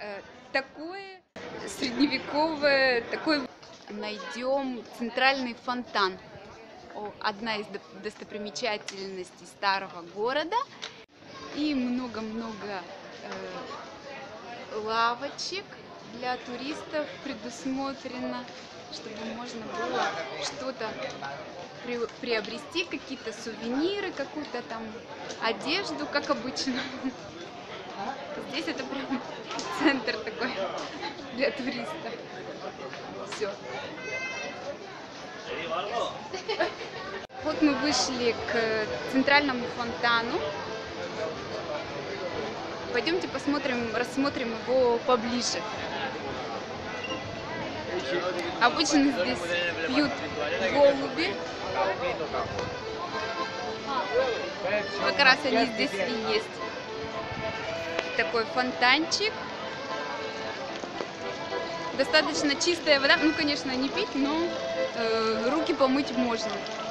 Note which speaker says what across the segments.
Speaker 1: Такое средневековое, такой найдем центральный фонтан. Одна из достопримечательностей старого города. И много-много лавочек для туристов предусмотрено, чтобы можно было что-то приобрести, какие-то сувениры, какую-то там одежду, как обычно. Здесь это прям центр такой для туристов. Все. Вот мы вышли к центральному фонтану. Пойдемте рассмотрим его поближе. Обычно здесь пьют голуби. Как раз они здесь и есть. Такой фонтанчик. Достаточно чистая вода. Ну, конечно, не пить, но руки помыть можно.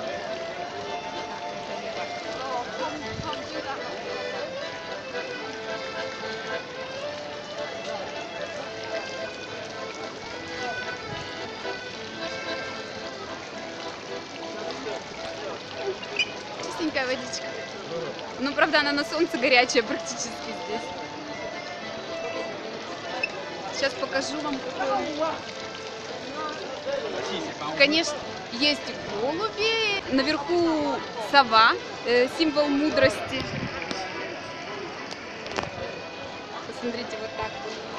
Speaker 1: Чистенькая водичка. Ну, правда, она на солнце горячая практически здесь. Сейчас покажу вам, какое. Конечно, есть голуби. Наверху сова, символ мудрости. Посмотрите, вот так.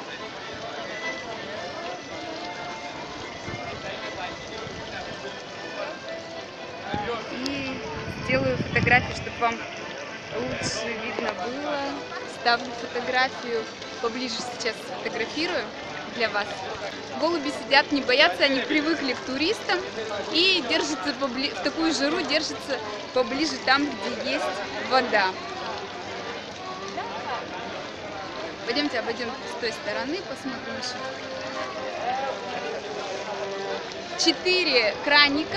Speaker 1: И сделаю фотографию, чтобы вам лучше видно было. Ставлю фотографию, поближе сейчас сфотографирую для вас. Голуби сидят, не боятся, они привыкли к туристам и держатся в такую жару, держатся поближе там, где есть вода. Пойдемте обойдем с той стороны, посмотрим еще. 4 краника.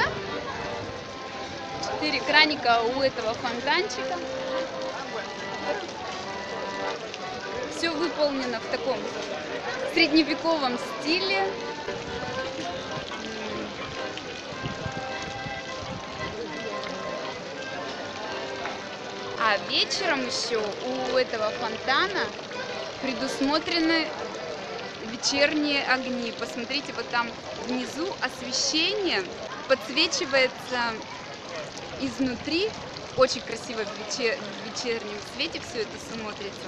Speaker 1: 4 краника у этого фонтанчика. Все выполнено в таком средневековом стиле. А вечером еще у этого фонтана предусмотрены вечерние огни. Посмотрите, вот там внизу освещение подсвечивается изнутри. Очень красиво в вечернем свете все это смотрится.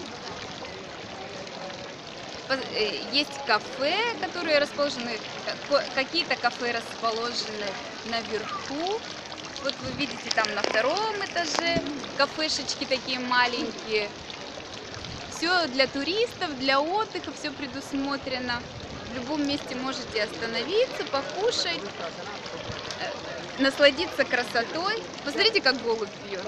Speaker 1: Есть кафе, которые расположены, какие-то кафе расположены наверху. Вот вы видите там на 2-м этаже кафешечки такие маленькие. Все для туристов, для отдыха, все предусмотрено. В любом месте можете остановиться, покушать, насладиться красотой. Посмотрите, как голубь пьет.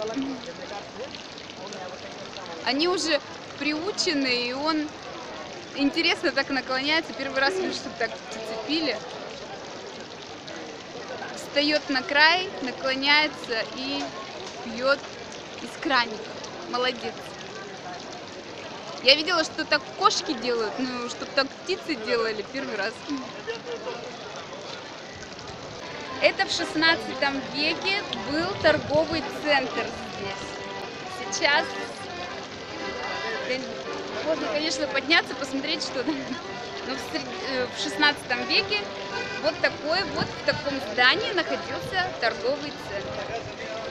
Speaker 1: Они уже приучены, и он интересно так наклоняется. Первый раз вижу, что так зацепили. Встает на край, наклоняется и пьет из краника. Молодец. Я видела, что так кошки делают, но чтобы так птицы делали, первый раз. Это в 16 веке был торговый центр здесь. Сейчас можно, конечно, подняться, посмотреть, что там. Но в 16 веке вот в таком здании находился торговый центр.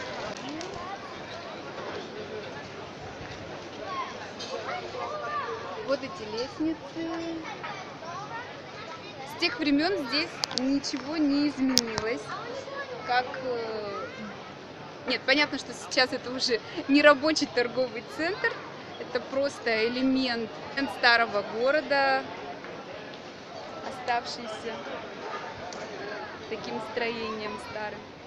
Speaker 1: Вот эти лестницы. С тех времен здесь ничего не изменилось. Нет, понятно, что сейчас это уже не рабочий торговый центр. Это просто элемент старого города, оставшийся таким строением старым.